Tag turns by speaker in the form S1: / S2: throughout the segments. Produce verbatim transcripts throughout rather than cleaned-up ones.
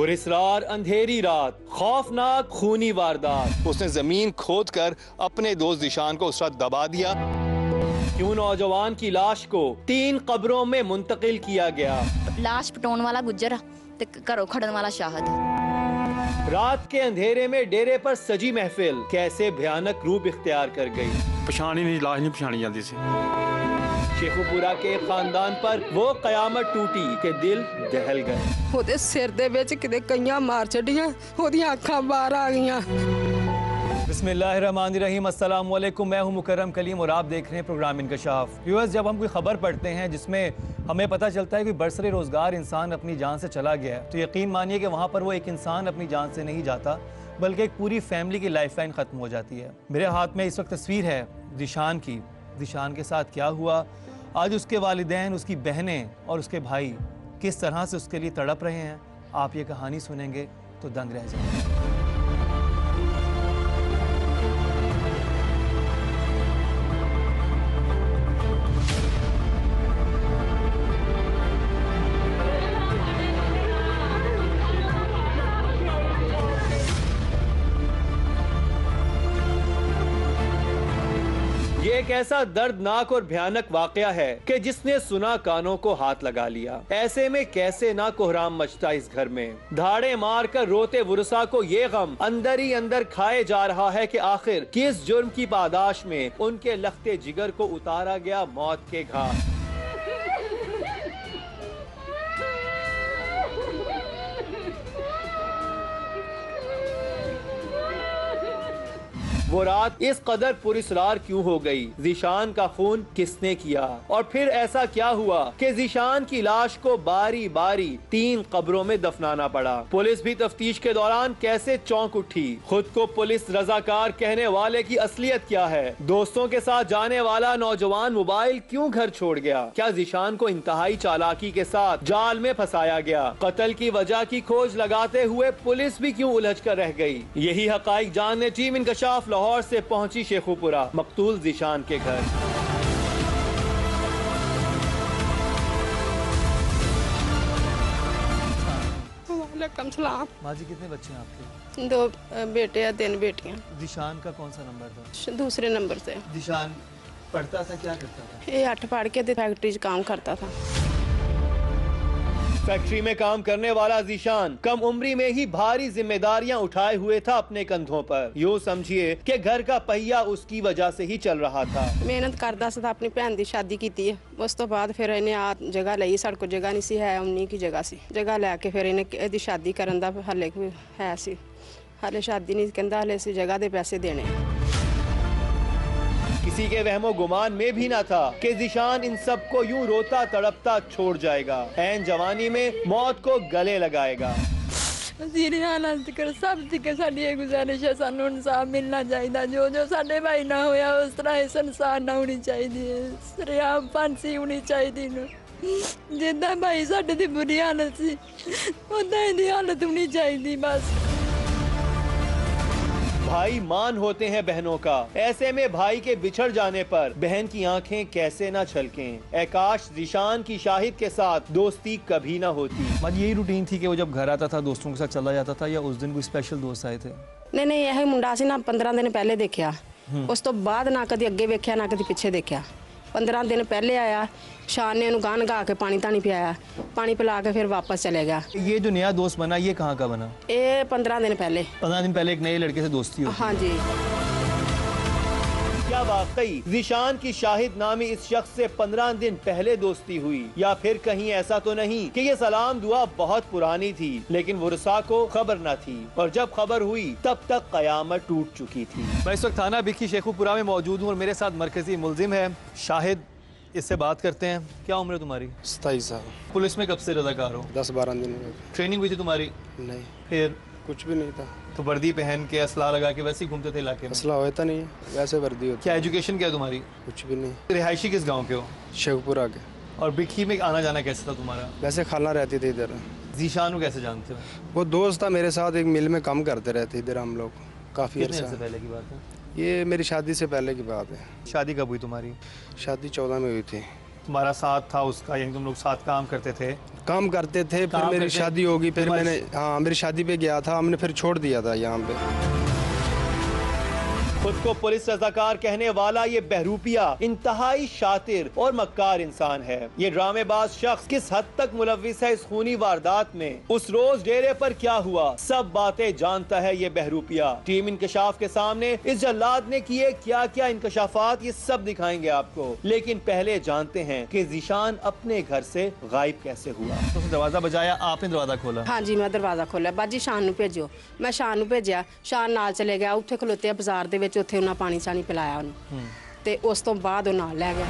S1: पुरस्रार अंधेरी रात, खौफनाक खूनी वारदात।
S2: उसने जमीन खोद कर अपने दोस्त जिशान को उस रात दबा दिया।
S1: क्यों नौजवान की लाश को तीन कब्रों में मुंतकिल किया गया?
S3: लाश पटाउन वाला गुजर ते घरों खड़न वाला शाहद।
S1: रात के अंधेरे में डेरे पर सजी महफिल कैसे भयानक रूप इख्तियार कर गई?
S4: पछाणी नहीं, लाश नहीं पछाणी जाती सी।
S1: शेखुपुरा के खानदान पर वो कयामत टूटी कि दिल दहल गए।
S5: ਉਹਦੇ ਸਿਰ ਦੇ ਵਿੱਚ ਕਿਤੇ ਕਈਆਂ ਮਾਰ ਛੱਡੀਆਂ, ਉਹਦੀਆਂ ਅੱਖਾਂ ਬਾਹਰ आ गईयां।
S1: बिस्मिल्लाहिर्रहमानिर्रहीम, अस्सलाम वालेकुम। मैं हूं मुकर्रम कलीम और आप देख रहे हैं प्रोग्राम इनकशाफ। व्यूअर्स, जब हम कोई खबर पढ़ते हैं जिसमें हमें पता चलता है कि बरसरे रोज़गार इंसान अपनी जान से चला गया है, तो यकीन मानिए कि वहाँ पर वो एक इंसान अपनी जान से नहीं जाता, बल्कि एक पूरी फैमिली की लाइफ लाइन ख़त्म हो जाती है। मेरे हाथ में इस वक्त तस्वीर है जिशान की। जिशान के साथ क्या हुआ, आज उसके वालिदैन, उसकी बहनें और उसके भाई किस तरह से उसके लिए तड़प रहे हैं, आप ये कहानी सुनेंगे तो दंग रह जाएंगे। एक ऐसा दर्दनाक और भयानक वाकया है कि जिसने सुना कानों को हाथ लगा लिया। ऐसे में कैसे ना कोहराम मचता इस घर में। धाड़े मार कर रोते वुरसा को ये गम अंदर ही अंदर खाए जा रहा है कि आखिर किस जुर्म की पादाश में उनके लख्ते जिगर को उतारा गया मौत के घाट। वो रात इस कदर पुरस्रार क्यों हो गई? जिशान का खून किसने किया? और फिर ऐसा क्या हुआ कि जिशान की लाश को बारी बारी तीन कब्रों में दफनाना पड़ा? पुलिस भी तफ्तीश के दौरान कैसे चौंक उठी? खुद को पुलिस रजाकार कहने वाले की असलियत क्या है? दोस्तों के साथ जाने वाला नौजवान मोबाइल क्यों घर छोड़ गया? क्या जिशान को इंतहाई चालाकी के साथ जाल में फंसाया गया? कत्ल की वजह की खोज लगाते हुए पुलिस भी क्यों उलझ कर रह गई? यही हकाइक जानने टीम इनकशाफ लाहौर से पहुंची शेखुपुरा मकतूल जिशान के घर।
S5: वालेकुम सलाम।
S1: माँ जी, कितने बच्चे हैं आपके?
S5: दो बेटे या तीन बेटियां।
S1: जिशान का कौन सा नंबर था?
S5: दूसरे नंबर से।
S1: जिशान पढ़ता था, क्या करता था?
S5: ये आठ पढ़ के फैक्ट्री च काम करता था।
S1: फैक्ट्री में काम करने वाला जिशान कम उम्री में ही भारी जिम्मेदारियां उठाए हुए था अपने कंधों पर। यूँ समझिए कि घर का पहिया उसकी वजह से ही चल रहा था।
S5: मेहनत करता था, अपनी भैन की शादी की थी। उस तो बाद फिर इन्हें आ जगह ली, साढ़े को जगह नहीं सी है, उन्हीं की जगह सी। जगह लैके फिर इन्हें इहदी शादी करन दा हाले है सी। हाले शादी नहीं कहंदा, हाले सी जगह दे पैसे देने।
S1: किसी के वहमो गुमान में भी ना था कि जिशान इन सबको यूं रोता तड़पता छोड़ जाएगा, ऐन जवानी में मौत को गले लगाएगा।
S5: सब साडी गुजारिश है, सानू इंसाफ मिलना चाहिए। जो जो साडे भाई ना होया उस तरह इस इंसाफ ना होनी चाहिए। सरेआम फांसी होनी चाहिए। जिदा भाई साडे दी बुरी हालत सी, उदा इहदी हालत होनी चाहिए। बस
S1: भाई मान होते हैं बहनों का, ऐसे में भाई के बिछड़ जाने पर बहन की आंखें कैसे ना छलकें। ए काश जिशान की शाहिद के साथ दोस्ती कभी ना होती। मतलब यही रूटीन थी कि वो जब घर आता था दोस्तों के साथ चला जाता था, या उस दिन कोई स्पेशल दोस्त आए थे?
S5: नहीं नहीं, यह मुंडा सी ना पंद्रह दिन पहले देखा, उस तो बाद ना कभी अगे वेख्या ना कभी पिछे देखा। पंद्रह दिन पहले आया, शान ने गाह नगा के पानी तानी पियाया, पानी पिला के फिर वापस चले गया।
S1: ये जो नया दोस्त बना, ये कहाँ का बना?
S5: ये पंद्रह दिन पहले।
S1: पंद्रह दिन पहले एक नए लड़के से दोस्ती हुई?
S5: हाँ जी।
S1: क्या वाकई जिशान की शाहिद नामी इस शख्स से पंद्रह दिन पहले दोस्ती हुई, या फिर कहीं ऐसा तो नहीं कि ये सलाम दुआ बहुत पुरानी थी लेकिन वुरसा को खबर न थी, और जब खबर हुई तब तक कयामत टूट चुकी थी। मैं इस वक्त थाना बिखी शेखुपुरा में मौजूद हूँ और मेरे साथ मरकजी मुलजिम है शाहिद। इससे बात करते हैं। क्या उम्र है तुम्हारी?
S6: सताईस साल।
S1: पुलिस में कब से रज़ाकार हो?
S6: दस बारह दिन में।
S1: ट्रेनिंग हुई थी तुम्हारी?
S6: नहीं।
S1: फिर?
S6: कुछ भी नहीं था।
S1: तो वर्दी पहन के असला लगा के वैसे ही घूमते थे इलाके में?
S6: असला होता नहीं है, वैसे वर्दी होती।
S1: क्या एजुकेशन क्या है तुम्हारी?
S6: कुछ भी नहीं।
S1: रिहायशी किस गाँव के हो?
S6: शेखपुरा के।
S1: और बिखी में आना जाना कैसे था तुम्हारा?
S6: वैसे खाला रहती थी इधर।
S1: जीशान को कैसे जानते हो?
S6: वो दोस्त था मेरे साथ, एक मिल में काम करते रहते इधर हम लोग काफ़ी
S1: अर्से पहले की बात है?
S6: ये मेरी शादी से पहले की बात है।
S1: शादी कब हुई तुम्हारी?
S6: शादी चौदह में हुई थी।
S1: तुम्हारा साथ था उसका, यानी तुम लोग साथ काम करते थे?
S6: काम करते थे, फिर
S1: काम
S6: मेरी
S1: करते-
S6: शादी होगी, फिर
S1: तुम्हारी-
S6: मैंने हाँ मेरी शादी पे गया था, हमने फिर छोड़ दिया था यहाँ पे।
S1: खुद को पुलिस रजाकार कहने वाला ये बहरूपिया इंतहाई शातिर और मक्कार इंसान है। ये ड्रामेबाज शख्स किस हद तक मुलविस है इस खूनी वारदात में, उस रोज डेरे पर क्या हुआ, सब बातें जानता है ये बहरूपिया। टीम इंकशाफ के सामने इस जल्लाद ने किए क्या क्या इंकशाफात, ये सब दिखाएंगे आपको। लेकिन पहले जानते हैं कि ज़ीशान अपने घर से गायब कैसे हुआ। तो दरवाजा बजाया, आपने दरवाजा खोला?
S7: हाँ जी, मैं दरवाजा खोलिया। बाजी शान नूं भेजो, मैं शान नूं भेजिया, शान नाल चले गया, उत्थे खलोते आ बाजार दे विच, उत्थे उन्हां पानी शानी पिलाया उन्हें, ते उस तो बाद वो नाल लै गया।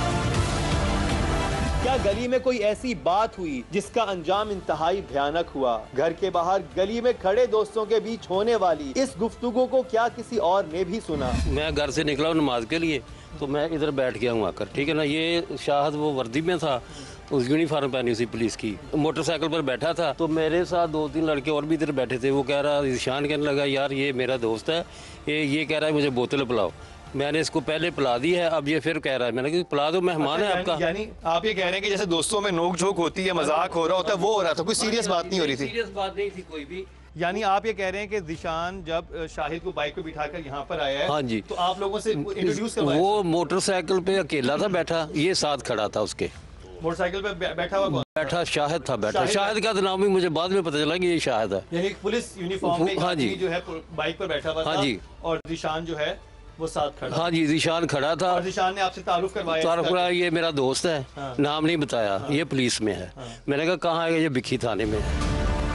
S1: क्या गली में कोई ऐसी बात हुई जिसका अंजाम इंतहाई भयानक हुआ? घर के बाहर गली में खड़े दोस्तों के बीच होने वाली इस गुफ्तगू को क्या किसी और ने भी सुना?
S8: मैं घर से निकला हूँ नमाज के लिए, तो मैं इधर बैठ गया हूँ आकर, ठीक है ना। ये शाहद वो वर्दी में था, उस यूनिफॉर्म पहनी उसी पुलिस की, मोटरसाइकिल पर बैठा था। तो मेरे साथ दो तीन लड़के और भी इधर बैठे थे। वो कह रहा, ज़ीशान कहने लगा यार ये मेरा दोस्त है, ये ये कह रहा है मुझे बोतल पिलाओ। मैंने इसको पहले पिला दी है, अब ये फिर कह रहा है। मैंने कहा पिला दो, मेहमान है आपका।
S2: यानी आप ये कह रहे हैं कि जैसे दोस्तों में नोक झोंक होती है, मजाक हो रहा होता है, वो हो रहा था, कोई सीरियस बात नहीं हो रही थी?
S8: सीरियस बात नहीं थी कोई भी।
S1: यानी आप ये कह रहे हैं कि ज़ीशान जब शाहिद को बाइक पे बिठाकर यहाँ पर आया है,
S8: हाँ जी,
S1: तो आप लोगों से इंट्रोड्यूस करवाया?
S8: वो मोटरसाइकिल पे अकेला था बैठा, ये साथ खड़ा था उसके।
S1: मोटरसाइकिल पे बै- बैठा हुआ कौन?
S8: बैठा शाहिद था बैठा।
S1: शाहिद
S8: शाहिद का तो नाम भी मुझे बाद में पता चला कि ये शाहिद है।
S1: यानी पुलिस यूनिफॉर्म में एक
S8: हाँ जी।
S1: आदमी जो है बाइक पर बैठा हुआ था,
S8: हाँ जी।
S1: और ज़ीशान जो है वो साथ खड़ा।
S8: हाँ जी, ज़ीशान खड़ा था।
S1: और ज़ीशान ने आपसे तारुफ करवाया?
S8: तारुफ करवाया, ये मेरा दोस्त है।
S1: हाँ।
S8: नाम नहीं बताया। हाँ। ये पुलिस में है। हाँ। मैंने कहा कहाँ है? ये बिखी थाने में है।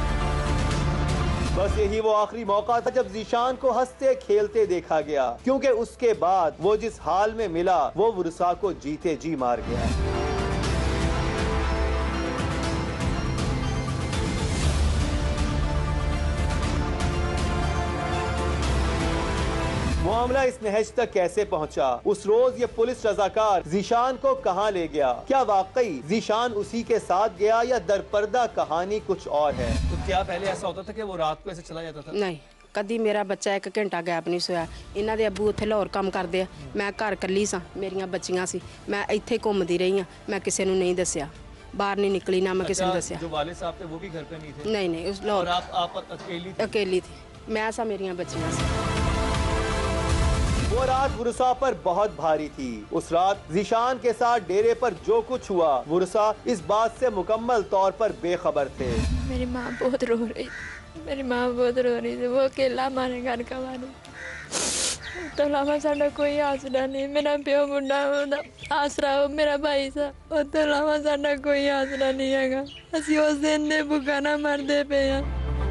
S1: बस यही वो आखिरी मौका था जब ज़ीशान को हंसते खेलते देखा गया, क्योंकि उसके बाद वो जिस हाल में मिला वो वुरसा को जीते जी मार गया। मामला इस नहज तक कैसे पहुंचा? उस रोज ये पुलिस रजाकार ज़ीशान को कहां ले गया? क्या वाकई ज़ीशान उसी के साथ गया या दरपर्दा कहानी कुछ और है? तो क्या पहले ऐसा होता था कि वो रात को ऐसे चला जाता था?
S7: नहीं, कदी मेरा बच्चा एक घंटा गैप नहीं सोया। इन्हां दे अब्बू उत्थे लाहौर काम करदे आ, मैं घर कल्ली सां, मेरियां बच्चियां सी, मैं इत्थे घुमदी रही हां, मैं किसी नूं नहीं दस्सिया, बाहर नहीं निकली, ना मैं किसी नूं दस्सिया।
S1: जो वालिद साहब थे वो भी घर पे नहीं थे?
S7: नहीं नहीं, उस लाहौर
S1: और आप आप अकेली थी?
S7: अकेली थी, मैं सा मेरियां बच्चियां सी।
S1: वो रात वुरसा पर बहुत भारी थी। उस रात ज़ीशान के साथ डेरे पर जो कुछ हुआ, वुरसा इस बात से मुकम्मल तौर पर बेखबर थे।
S5: मेरी माँ बहुत रो रही थी, मेरी माँ बहुत रो रही थी। वो अकेला हमारे घर का मारे, तो अलावा साडा कोई आसरा नहीं। मेरा प्यो मुंडा आसरा हो, मेरा भाई सा, और तो अलावा साडा कोई आसरा नहीं है। असी उस दिन दे भुखा ना मरदे पे हैं।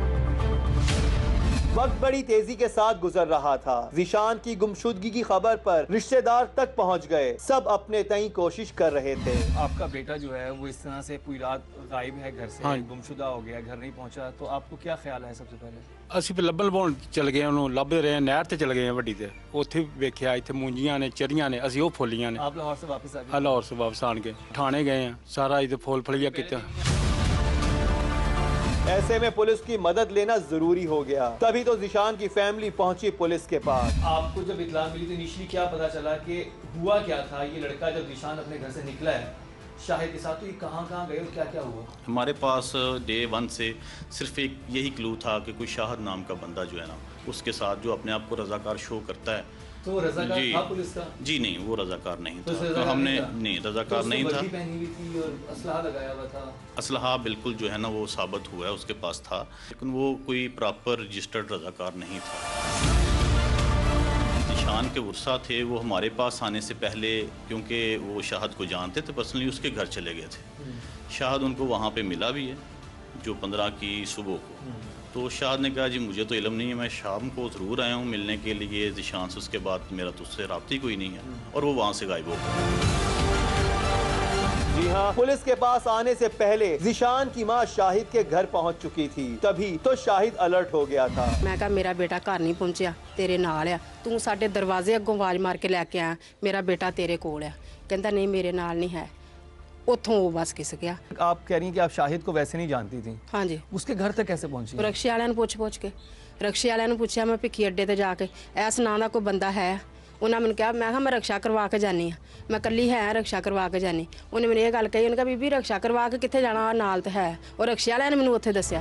S1: वक्त बड़ी तेजी के साथ गुजर रहा था। ज़ीशान की गुमशुदगी की खबर पर रिश्तेदार तक पहुंच गए। सब अपने तई कोशिश कर रहे थे। आपका बेटा जो है वो इस तरह से पूरी रात गायब है घर से,
S4: हाँ।
S1: गुमशुदा हो गया, घर नहीं पहुंचा, तो आपको क्या ख्याल है? सबसे पहले
S4: ਅਸੀਂ ਫਿਰ ਲੱਭਣ ਲਵਾਉਣ ਚਲ ਗਏ, ਉਹਨੂੰ ਲੱਭਦੇ ਰਹੇ, ਨਹਿਰ ਤੇ ਚਲ ਗਏ ਵੱਡੀ ਤੇ, ਉੱਥੇ ਵੇਖਿਆ ਇੱਥੇ ਮੂੰਜੀਆਂ ਨੇ, ਚਰੀਆਂ ਨੇ, ਅਸੀਂ ਉਹ ਫੁੱਲੀਆਂ ਨੇ।
S1: आप लाहौर से वापस आ गए?
S4: ਆ ਲਾਹੌਰ ਸੇ ਵਾਪਸ ਆਣ ਕੇ ਥਾਣੇ ਗਏ ਆ, ਸਾਰਾ ਇਹਦੇ ਫੁੱਲ ਫਲੀਆ ਕੀਤਾ।
S1: ऐसे में पुलिस की मदद लेना जरूरी हो गया। तभी तो ज़ीशान की फैमिली पहुंची पुलिस के पास। आपको जब इत्तला मिली तो इनिशियली क्या पता चला कि हुआ क्या था? ये लड़का जब ज़ीशान अपने घर से निकला है शाहिद के साथ, तो ये कहाँ कहाँ गए और क्या क्या हुआ?
S9: हमारे पास डे वन से सिर्फ एक यही क्लू था कि कोई शाहिद नाम का बंदा जो है ना, उसके साथ जो अपने आप को रजाकार शो करता है।
S1: तो वो रजाकार
S9: जी
S1: था पुलिस का?
S9: जी नहीं, वो रजाकार नहीं
S1: तो
S9: था।
S1: रज़ाकार
S9: तो हमने
S1: नहीं था?
S9: नहीं, रजाकार
S1: तो
S9: नहीं था।
S1: वर्दी पहनी हुई थी और असलहा लगाया हुआ था?
S9: असलहा बिल्कुल जो है ना वो साबित हुआ है उसके पास था, लेकिन वो कोई प्रॉपर रजिस्टर्ड रजाकार नहीं था। ज़ीशान के वुरसा थे, वो हमारे पास आने से पहले, क्योंकि वो शाहिद को जानते थे पर्सनली, उसके घर चले गए थे। शाहिद उनको वहाँ पे मिला भी है, जो पंद्रह की सुबह को। तो शाहिद ने कहा जी मुझे तो इल्म नहीं है, मैं शाम को ज़रूर आया हूँ मिलने के लिए ज़ीशान से, उसके बाद मेरा तो उससे रब्ता ही कोई नहीं है, और वो वहाँ से गायब हो गया।
S1: जी हाँ, पुलिस के पास आने से पहले ज़ीशान की माँ शाहिद के घर पहुंच चुकी थी। तभी तो शाहिद अलर्ट हो गया था।
S7: मैं कहा मेरा बेटा घर नहीं पहुंचा, तेरे नाल आ, तू साडे दरवाजे अगों आवाज मार के लैके आया, मेरा बेटा तेरे कोल आ। कहंदा नहीं मेरे नाल नहीं है। उतों वो बस किस गया।
S1: आप कह रही हैं कि आप शाहिद को वैसे नहीं जानती थी?
S7: हाँ जी।
S1: उसके घर तक कैसे पहुंची?
S7: रक्शे वाले पुछ पुछ के, रक्शे वाले पूछा मैं भिखी अड्डे ते जाके, इस नां दा कोई बंदा है? ਉਹਨਾਂ ਮੈਨੂੰ ਕਿਹਾ, ਮੈਂ ਕਿਹਾ ਮੈਂ ਰਕਸ਼ਾ ਕਰਵਾ ਕੇ ਜਾਨੀ ਆ, ਮੈਂ ਕੱਲੀ ਹੈ ਰਕਸ਼ਾ ਕਰਵਾ ਕੇ ਜਾਨੀ। ਉਹਨੇ ਮੈਨੂੰ ਇਹ ਗੱਲ ਕਹੀ, ਉਹਨੇ ਕਿਹਾ ਬੀਬੀ ਰਕਸ਼ਾ ਕਰਵਾ ਕੇ ਕਿੱਥੇ ਜਾਣਾ, ਨਾਲ ਤਾਂ ਹੈ। ਉਹ ਰਕਸ਼ੇ ਵਾਲਿਆਂ ਨੇ ਮੈਨੂੰ ਉੱਥੇ ਦੱਸਿਆ।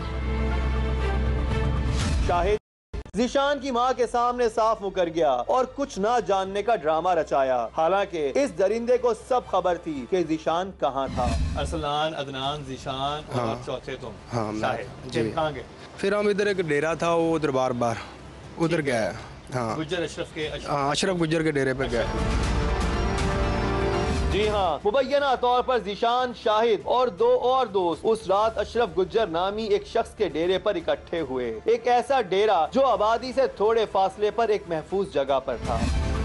S1: शाहिद ज़ीशान की मां के सामने साफ मुकर गया और कुछ ना जानने का ड्रामा रचाया। हालांकि इस दरिंदे को सब खबर थी कि ज़ीशान कहाँ था। अरसलान, अदनान, ज़ीशान
S6: हाँ।
S1: और चौथे तुम
S6: हाँ, मैं-
S1: शाहिद
S6: जी।
S1: कहाँ गए?
S6: फिर हम इधर एक डेरा था, वो उधर बार बार उधर गया। हाँ
S1: गुज्जर अशरफ के अशरफ।
S6: हाँ, अशरफ गुज्जर के डेरे पे गया।
S1: जी हाँ, मुबैना तौर पर ज़ीशान, शाहिद और दो और दोस्त उस रात अशरफ गुज्जर नामी एक शख्स के डेरे पर इकट्ठे हुए। एक ऐसा डेरा जो आबादी से थोड़े फासले पर एक महफूज जगह पर था।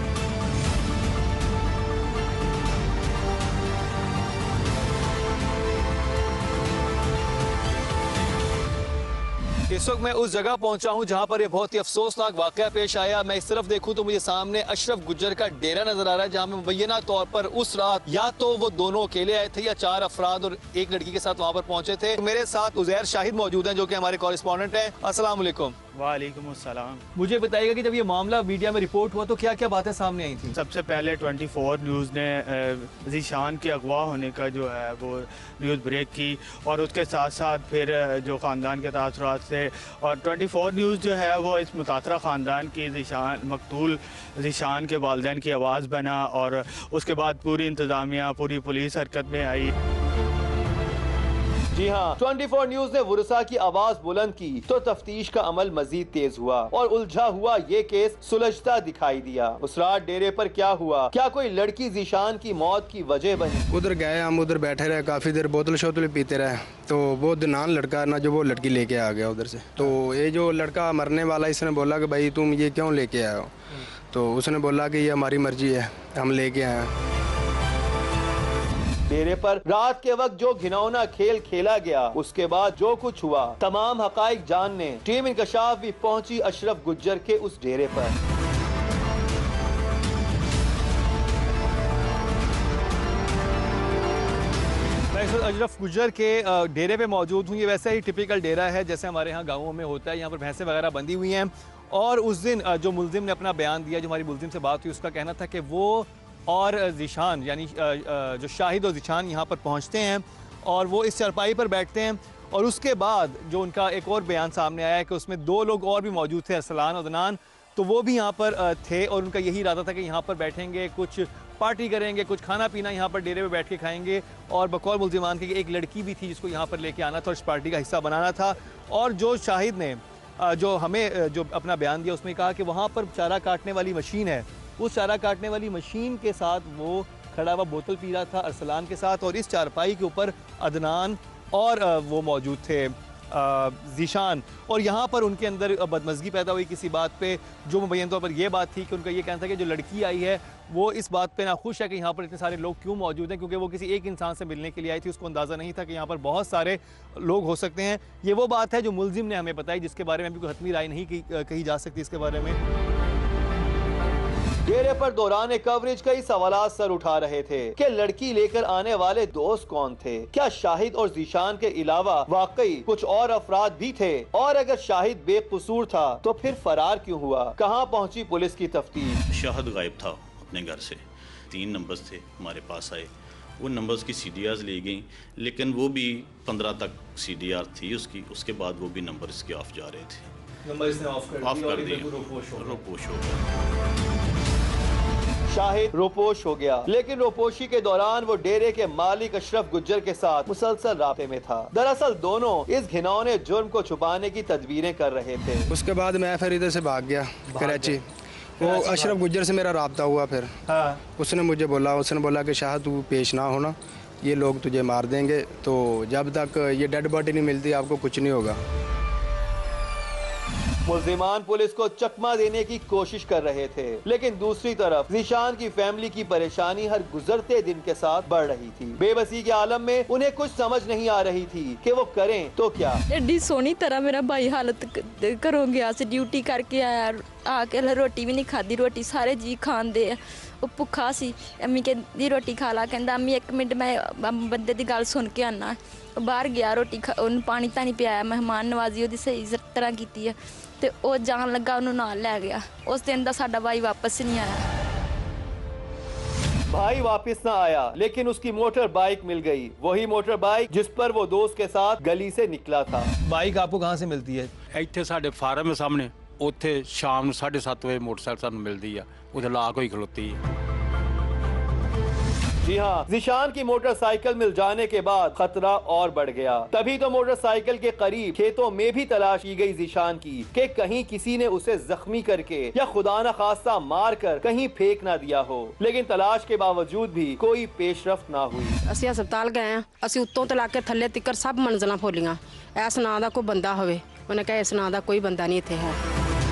S1: इस वक्त मैं उस जगह पहुंचा हूं जहां पर ये बहुत ही अफसोसनाक वाकया पेश आया। मैं इस तरफ देखूं तो मुझे सामने अशरफ गुज्जर का डेरा नजर आ रहा है, जहां में मुबैना तौर पर उस रात या तो वो दोनों अकेले आए थे या चार अफराद और एक लड़की के साथ वहां पर पहुंचे थे। मेरे साथ उजैर शाहिद मौजूद हैं जो कि हमारे कॉरेस्पॉन्डेंट हैं। अस्सलाम वालेकुम।
S10: वालेकुम अस्सलाम।
S1: मुझे बताइएगा कि जब ये मामला मीडिया में रिपोर्ट हुआ तो क्या क्या बातें सामने आई थी?
S10: सबसे पहले चौबीस न्यूज़ ने ज़ीशान के अगवा होने का जो है वो न्यूज़ ब्रेक की और उसके साथ साथ फिर जो ख़ानदान के तासुरात से, और चौबीस न्यूज़ जो है वो इस मुतासरा ख़ानदान की ज़ीशान मकतूल ज़ीशान के वालिदैन की आवाज़ बना और उसके बाद पूरी इंतज़ामिया, पूरी पुलिस हरकत में आई।
S1: जी हाँ, चौबीस न्यूज ने वुरसा की आवाज बुलंद की तो तफ्तीश का अमल मजीद तेज हुआ और उलझा हुआ ये केस सुलझता दिखाई दिया। उस रात डेरे पर क्या हुआ, क्या कोई लड़की ज़ीशान की मौत की वजह बनी?
S6: उधर गए, हम उधर बैठे रहे काफ़ी देर, बोतल शोतल पीते रहे। तो वो दनान लड़का ना जो वो लड़की लेके आ गया उधर से। तो ये जो लड़का मरने वाला, इसने बोला कि भाई तुम ये क्यों लेके आए हो? तो उसने बोला कि ये हमारी मर्जी है, हम लेके आए हैं।
S1: डेरे पर रात के वक्त जो घिनौना खेल खेला गया, उसके बाद जो कुछ हुआ, तमाम हकाइक जानने टीम इंकशाफ भी पहुंची अशरफ गुज्जर के उस डेरे पर। मैं इस वक्त अशरफ गुज्जर के डेरे पे मौजूद हूँ। ये वैसा ही टिपिकल डेरा है जैसे हमारे यहाँ गाँवों में होता है। यहाँ पर भैंसें वगैरह बंधी हुई हैं और उस दिन जो मुलजिम ने अपना बयान दिया, जो हमारी मुलजिम से बात हुई, उसका कहना था कि वो और ज़ीशान यानी जो शाहिद और ज़ीशान यहाँ पर पहुँचते हैं और वो इस चारपाई पर बैठते हैं और उसके बाद जो उनका एक और बयान सामने आया है कि उसमें दो लोग और भी मौजूद थे, अरसलान और अदनान, तो वो भी यहाँ पर थे और उनका यही इरादा था कि यहाँ पर बैठेंगे, कुछ पार्टी करेंगे, कुछ खाना पीना यहाँ पर डेरे में बैठ के खाएंगे। और बकौल मुलजिमान के एक लड़की भी थी जिसको यहाँ पर लेके आना था और इस पार्टी का हिस्सा बनाना था। और जो शाहिद ने जो हमें जो अपना बयान दिया उसमें कहा कि वहाँ पर चारा काटने वाली मशीन है, उस चारा काटने वाली मशीन के साथ वो खड़ा हुआ बोतल पी रहा था अरसलान के साथ और इस चारपाई के ऊपर अदनान और वो मौजूद थे ज़ीशान। और यहाँ पर उनके अंदर बदमज़गी पैदा हुई किसी बात पे, जो मुबैन तौर पर यह बात थी कि उनका ये कहना था कि जो लड़की आई है वो इस बात पे नाखुश है कि यहाँ पर इतने सारे लोग क्यों मौजूद हैं, क्योंकि वो किसी एक इंसान से मिलने के लिए आई थी। उसको अंदाज़ा नहीं था कि यहाँ पर बहुत सारे लोग हो सकते हैं। ये वो बात है जो मुलजिम ने हमें बताई, जिसके बारे में अभी कोई हतमी राय नहीं कही जा सकती इसके बारे में। डेरे पर दौरान कवरेज कई सवालात सर उठा रहे थे कि लड़की लेकर आने वाले दोस्त कौन थे, क्या शाहिद और ज़ीशान के अलावा वाकई कुछ और अफराद भी थे, और अगर शाहिद बेकसूर था तो फिर फरार क्यों हुआ, कहां पहुंची पुलिस की तफ्तीश?
S9: शाहिद गायब था अपने घर से। तीन नंबर्स थे हमारे पास आए, उन नंबर्स की सी डी आर ली गई, लेकिन वो भी पंद्रह तक सी डी आर थी उसकी, उसके बाद वो भी नंबर इसके ऑफ जा रहे थे।
S1: नंबर इसने ऑफ कर
S9: ऑफ कर दिए, रोपोश हो गया।
S1: शाहिद रोपोश हो गया, लेकिन रोपोशी के दौरान वो डेरे के मालिक अशरफ गुज्जर के साथ मुसलसल राब्ते में था। दरअसल दोनों इस घिनौने जुर्म को छुपाने की तदबीरें कर रहे थे।
S6: उसके बाद मैं फिर इधर से भाग गया कराची। वो अशरफ गुज्जर से मेरा राब्ता हुआ फिर। हाँ। उसने मुझे बोला उसने बोला कि शायद तू पेश ना होना, ये लोग तुझे मार देंगे, तो जब तक ये डेड बॉडी नहीं मिलती आपको कुछ नहीं होगा।
S1: मुल्जिमान पुलिस को चकमा देने की कोशिश कर रहे थे, लेकिन दूसरी तरफ ज़ीशान की फैमिली की परेशानी हर गुजरते दिन के साथ बढ़ रही थी। बेबसी के आलम में उन्हें कुछ समझ नहीं आ रही थी कि वो करें तो क्या।
S5: एडी सोनी तरह मेरा भाई हालत घरों गया से ड्यूटी करके आया, आके रोटी भी नहीं खाधी, रोटी सारे जी खांदे आ, वो भुखा सी। अम्मी कहती रोटी खा ला, कहता अम्मी एक मिनट मैं बंदे की गल सुन के आना। बाहर गया, रोटी खा, उन्हें पानी तानी पियाया, मेहमान नवाजी उसकी सही तरह की, ते ਉਹ ਜਾਣ ਲੱਗਾ ਉਹਨੂੰ ਨਾਲ ਲੈ ਗਿਆ। ਉਸ ਦਿਨ ਦਾ ਸਾਡਾ ਭਾਈ ਵਾਪਸ ਨਹੀਂ ਆਇਆ।
S1: भाई वापस ना आया, लेकिन उसकी मोटर बाइक मिल गई, वही मोटर बाइक जिस पर वो दोस्त के साथ गली से निकला था।
S11: बाइक आपको कहाँ से मिलती है?
S4: ਇੱਥੇ ਸਾਡੇ ਫਾਰਮ ਦੇ ਸਾਹਮਣੇ, ਉੱਥੇ ਸ਼ਾਮ ਨੂੰ ਸਾਢੇ ਸੱਤ ਵਜੇ ਮੋਟਰਸਾਈਕਲ ਸਾਨੂੰ ਮਿਲਦੀ ਆ, ਉੱਥੇ ਲਾਕ ਹੋਈ ਖਲੋਤੀ ਹੈ।
S1: जी हाँ, ज़ीशान की मोटरसाइकिल मिल जाने के बाद खतरा और बढ़ गया। तभी तो मोटरसाइकिल के करीब खेतों में भी तलाश की गई ज़ीशान की कि कहीं किसी ने उसे जख्मी करके या खुदा न खास्ता मार कर कहीं फेंक ना दिया हो, लेकिन तलाश के बावजूद भी कोई पेशरफ्त ना हुई।
S7: ਅਸੀਂ ਹਸਪਤਾਲ ਗਏ ਆ, ਅਸੀਂ ਉੱਤੋਂ ਤੋਂ ਲਾ ਕੇ ਥੱਲੇ ਤੱਕ ਸਭ ਮੰਜ਼ਲਾਂ ਫੋਲੀਆਂ, ਇਸ ਨਾਂ ਦਾ ਕੋਈ ਬੰਦਾ ਹੋਵੇ। ਉਹਨੇ ਕਿਹਾ ਇਸ ਨਾਂ ਦਾ ਕੋਈ ਬੰਦਾ ਨਹੀਂ ਇੱਥੇ ਹੈ।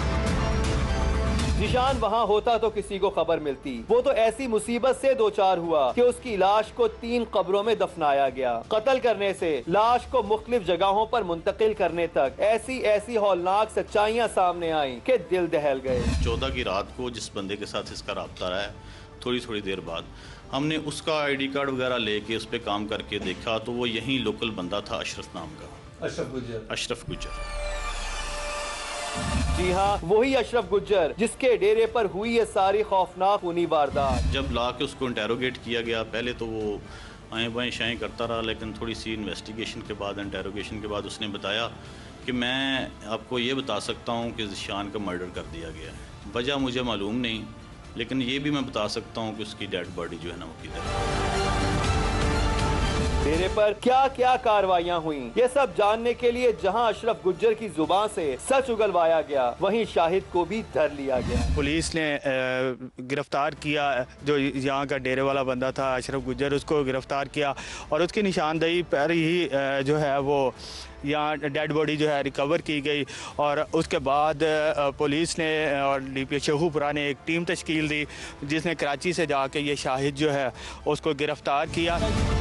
S1: ज़ीशान वहाँ होता तो किसी को खबर मिलती। वो तो ऐसी मुसीबत से दो चार हुआ कि उसकी लाश को तीन कब्रों में दफनाया गया। कत्ल करने से लाश को मुख्तलिफ जगहों पर मुंतकिल करने तक ऐसी ऐसी हौलनाक सच्चाइयाँ सामने आई कि दिल दहल गए।
S9: चौदह की रात को जिस बंदे के साथ इसका रब्ता रहा है, थोड़ी थोड़ी देर बाद हमने उसका आईडी कार्ड वगैरह लेके उस पर काम करके देखा तो वो यहीं लोकल बंदा था, अशरफ नाम का।
S1: अशरफ गुज्जर।
S9: अशरफ गुज्जर
S1: जी हाँ, वही अशरफ गुज्जर जिसके डेरे पर हुई ये सारी खौफनाक खूनी वारदात।
S9: जब ला के उसको इंटेरोगेट किया गया, पहले तो वो आए बाएँ शाएँ करता रहा, लेकिन थोड़ी सी इन्वेस्टिगेशन के बाद, इंटेरोगेशन के बाद उसने बताया कि मैं आपको ये बता सकता हूँ कि ज़ीशान का मर्डर कर दिया गया है। वजह मुझे मालूम नहीं, लेकिन ये भी मैं बता सकता हूँ कि उसकी डेड बॉडी जो है ना वो किधर है।
S1: डेरे पर क्या क्या कार्रवाइयाँ हुई, ये सब जानने के लिए जहां अशरफ गुज्जर की जुबान से सच उगलवाया गया, वहीं शाहिद को भी धर लिया गया।
S10: पुलिस ने गिरफ्तार किया जो यहाँ का डेरे वाला बंदा था अशरफ गुज्जर, उसको गिरफ्तार किया और उसकी निशानदेही पर ही जो है वो यहाँ डेड बॉडी जो है रिकवर की गई। और उसके बाद पुलिस ने और डी पी शहूपुरा ने एक टीम तश्कील दी जिसने कराची से जाके ये शाहिद जो है उसको गिरफ्तार किया।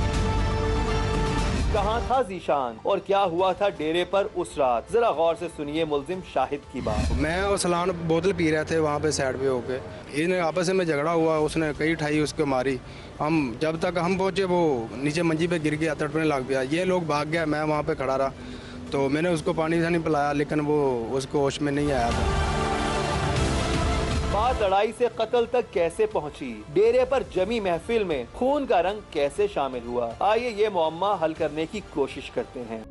S1: कहाँ था ज़ीशान और क्या हुआ था डेरे पर उस रात, जरा गौर से सुनिए मुल्जिम शाहिद की बात।
S6: मैं और सलान बोतल पी रहे थे वहाँ पे साइड पे होके, इन आपस में झगड़ा हुआ, उसने कई ठाई उसको मारी। हम जब तक हम पहुँचे वो नीचे मंजी पे गिर गया, तड़पने लग गया, ये लोग भाग गया, मैं वहाँ पे खड़ा रहा तो मैंने उसको पानी से नहीं पिलाया, लेकिन वो उसको होश में नहीं आया था।
S1: बात लड़ाई से कत्ल तक कैसे पहुंची, डेरे पर जमी महफिल में खून का रंग कैसे शामिल हुआ, आइए ये मुअम्मा हल करने की कोशिश करते हैं।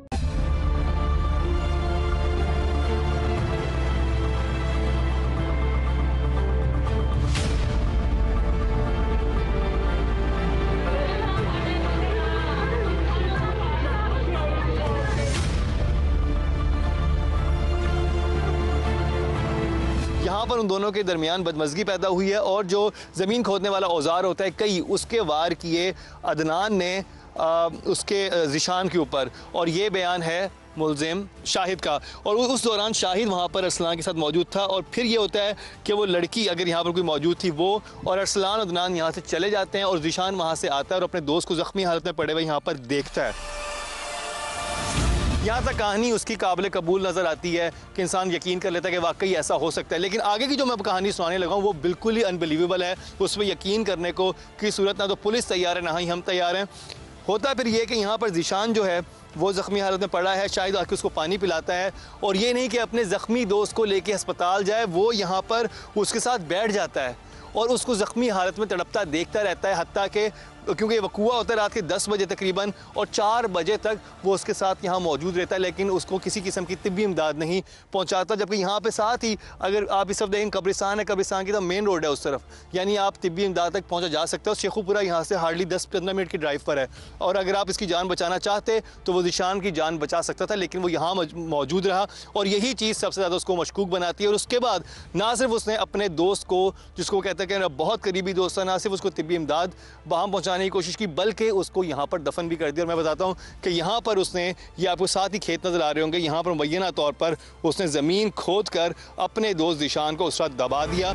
S2: यहाँ पर उन दोनों के दरमियान बदमज़गी पैदा हुई है और जो ज़मीन खोदने वाला औजार होता है कई, उसके वार किए अदनान ने आ, उसके ज़ीशान के ऊपर, और ये बयान है मुल्ज़िम शाहिद का। और उस दौरान शाहिद वहाँ पर अरसलान के साथ मौजूद था और फिर ये होता है कि वो लड़की अगर यहाँ पर कोई मौजूद थी वो और अरसलान अदनान यहाँ से चले जाते हैं और ज़ीशान वहाँ से आता है और अपने दोस्त को ज़ख्मी हालत में पड़े हुए यहाँ पर देखता है। यहाँ तक कहानी उसकी काबिल कबूल नज़र आती है कि इंसान यकीन कर लेता है कि वाकई ऐसा हो सकता है, लेकिन आगे की जो मैं कहानी सुनाने लगा हूँ वो बिल्कुल ही अनबिलीवेबल है। उस पर यकीन करने को की सूरत ना तो पुलिस तैयार है ना ही हम तैयार हैं। होता फिर ये कि यहाँ पर ज़ीशान जो है वो ज़ख्मी हालत में पड़ा है, शायद आके उसको पानी पिलाता है और ये नहीं कि अपने ज़ख्मी दोस्त को लेके अस्पताल जाए, वो यहाँ पर उसके साथ बैठ जाता है और उसको ज़ख्मी हालत में तड़पता देखता रहता है, हत्ता के क्योंकि वकूआ होता है रात के दस बजे तकरीबन और चार बजे तक वो उसके साथ यहाँ मौजूद रहता है, लेकिन उसको किसी किस्म की तिब्बी इमदाद नहीं पहुँचाता। जबकि यहाँ पे साथ ही अगर आप इस तरफ देखें कब्रिस्तान है, कब्रिस्तान की तो मेन रोड है उस तरफ, यानी आप तिब्बी इमदाद तक पहुँचा जा सकते हो। शेखुपुरा यहाँ से हार्डली दस पंद्रह मिनट की ड्राइव पर है और अगर आप इसकी जान बचाना चाहते तो वो ज़ीशान की जान बचा सकता था, लेकिन वो यहाँ मौजूद रहा और यही चीज़ सबसे ज़्यादा उसको मशकूक बनाती है। और उसके बाद ना सिर्फ उसने अपने दोस्त को, जिसको कहते हैं कि बहुत करीबी दोस्त था, ना सिर्फ उसको तिब्बी इमदाद वहाँ पहुँचाने की कोशिश की बल्कि उसको यहाँ पर दफन भी कर दिया। और मैं बताता हूँ कि यहाँ पर उसने, ये आपको साथ ही खेत नज़र आ रहे होंगे, यहाँ पर मुबैना तौर पर उसने ज़मीन खोद कर अपने दोस्त ज़ीशान को उस रात दबा दिया।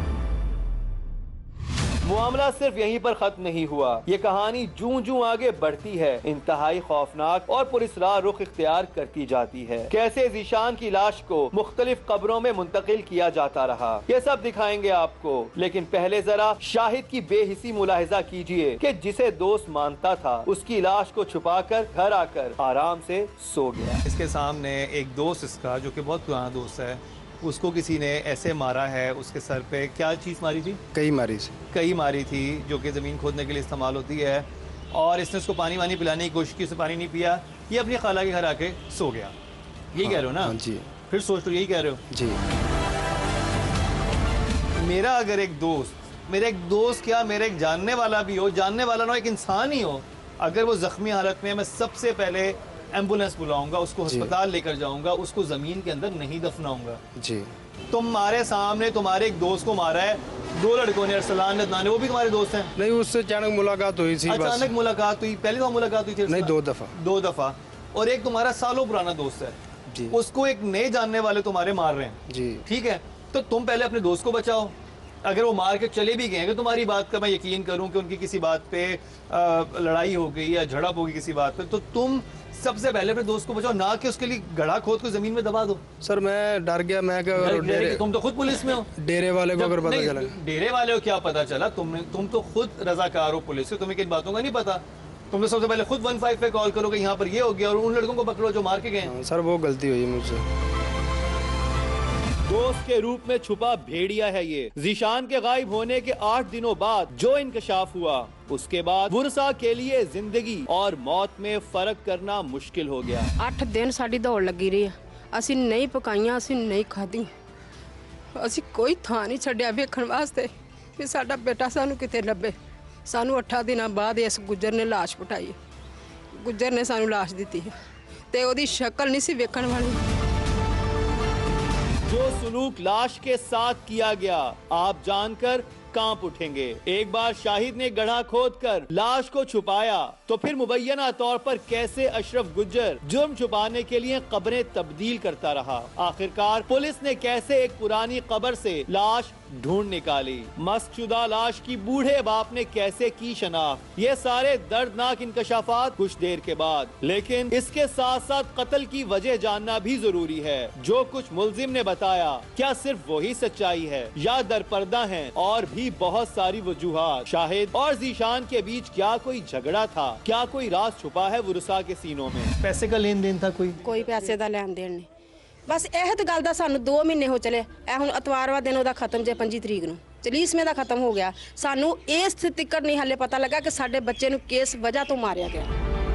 S1: मामला सिर्फ यहीं पर खत्म नहीं हुआ, ये कहानी जूं जूं आगे बढ़ती है इंतहाई खौफनाक और पुरस्रार रुख इख्तियार करती जाती है। कैसे ज़ीशान की लाश को मुख्तलिफ कब्रों में मुंतकिल किया जाता रहा, ये सब दिखाएंगे आपको, लेकिन पहले जरा शाहिद की बेहिसी मुलाहिजा कीजिए कि जिसे दोस्त मानता था उसकी लाश को छुपा कर घर आकर आराम से सो गया।
S11: इसके सामने एक दोस्त इसका जो कि बहुत पुराना दोस्त है,
S2: उसको किसी ने ऐसे मारा है, उसके सर पे क्या चीज़ मारी थी?
S6: कई मारी से
S2: कई मारी थी, जो कि ज़मीन खोदने के लिए इस्तेमाल होती है, और इसने उसको पानी वानी पिलाने की कोशिश की, उससे पानी नहीं पिया, ये अपनी खाला के घर आके सो गया। यही कह रहे हो ना?
S6: जी।
S2: फिर सोच लो, यही कह रहे हो?
S6: जी।
S2: मेरा अगर एक दोस्त, मेरा एक दोस्त क्या, मेरा एक जानने वाला भी हो, जानने वाला ना एक इंसान ही हो, अगर वो जख्मी हालत में, मैं सबसे पहले एम्बुलेंस बुलाऊंगा, उसको अस्पताल लेकर जाऊंगा, उसको जमीन के अंदर नहीं दफनाऊंगा।
S6: जी।
S2: तुम्हारे सामने तुम्हारे एक दोस्त को मारा है, दो लड़कों ने, अरसलान अदनान ने, वो भी तुम्हारे दोस्त हैं?
S6: नहीं, उससे अचानक मुलाकात हुई थी।
S2: अचानक मुलाकात हुई? पहले तो मुलाकात हुई थी?
S6: नहीं, दो दफा।
S2: दो दफा। और एक तुम्हारा सालों पुराना दोस्त है
S6: जी,
S2: उसको एक नए जानने वाले तुम्हारे मार रहे हैं
S6: जी,
S2: ठीक है, तो तुम पहले अपने दोस्त को बचाओ। अगर वो मार के चले भी गए, अगर तुम्हारी बात का मैं यकीन करूं कि उनकी किसी बात पे आ, लड़ाई हो गई या झड़प होगी किसी बात पे, तो तुम सबसे पहले अपने दोस्त को बचाओ, ना कि उसके लिए गड्ढा खोद को जमीन में दबा दो।
S6: सर मैं डर गया, मैं क्या करूं? डेरे,
S2: तुम तो खुद पुलिस में हो।
S6: डेरे वाले को अगर पता चला,
S2: डेरे वाले को क्या पता चला? तुम तुम तो खुद रजाकार हो पुलिस से, तुम्हें किन बातों का नहीं पता। तुम तो सबसे पहले खुद वन फाइव पे कॉल करो कि यहाँ पर ये हो गया, और उन लड़कों को पकड़ो जो मार के गए।
S6: सर वो गलती हुई मुझसे।
S1: दोस्त के रूप में छुपा भेड़िया है ये। जीशान के गायब होने के आठ दिनों बाद जो इंकशाफ हुआ, उसके बाद वुरसा के लिए जिंदगी और मौत में फर्क करना मुश्किल हो गया।
S7: अठ दिन साडी दौड़ लगी रही है, असी नहीं पकाइयां, असी नहीं खाधी, असी कोई थां नहीं छड्डिया वेखण वास्ते कि साडा बेटा सानू किते लभे। सानू अठा दिनों बाद इस गुज्जर ने लाश पटाई, गुज्जर ने सानू लाश दी है, ते ओदी शक्ल नहीं सी वेखण वाली।
S1: जो सुलूक लाश के साथ किया गया, आप जानकर कांप उठेंगे। एक बार शाहिद ने गड्ढा खोदकर लाश को छुपाया, तो फिर मुबैना तौर पर कैसे अशरफ गुज्जर जुर्म छुपाने के लिए कब्रें तब्दील करता रहा। आखिरकार पुलिस ने कैसे एक पुरानी कब्र से लाश ढूंढ निकाली, मस्कशुदा लाश की बूढ़े बाप ने कैसे की शनाख्त, ये सारे दर्दनाक इंकशाफात कुछ देर के बाद। लेकिन इसके साथ साथ कत्ल की वजह जानना भी जरूरी है। जो कुछ मुल्जिम ने बताया, क्या सिर्फ वही सच्चाई है या दरपर्दा हैं और भी बहुत सारी वजूहात? शाहिद और जीशान के बीच क्या कोई झगड़ा था? क्या कोई राज छुपा है वुरसा के सीनों में?
S2: पैसे का लेन देन था कोई?
S7: कोई पैसे का लेन देन नहीं। बस यह तो गल का सानू दो महीने हो चले, ए हुण अतवारवा दिन ओदा खत्म जे पंजी तरीक नूं, चलीसवें दा खत्म हो गया। सानू इस तिक्कर नहीं हाले पता लगा कि साडे बच्चे नूं किस वजह तो मारिया गया।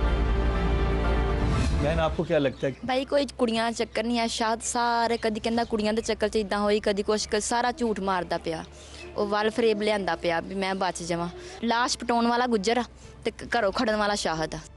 S2: बहन आपको क्या लगता है?
S3: भाई कोई कुड़ियां चक्कर नहीं है, शायद सारे कदी कहंदा कुड़ियां दे चक्कर च इदां होई, कदी कुछ, सारा झूठ मारदा पिया, ਉਹ ਵੱਲ ਫਰੇਬ ਲਿਆਂਦਾ ਪਿਆ ਵੀ मैं बच जावां। लाश पटाउण वाला गुज्जर आ ते घरों खड़न वाला शाहद आ।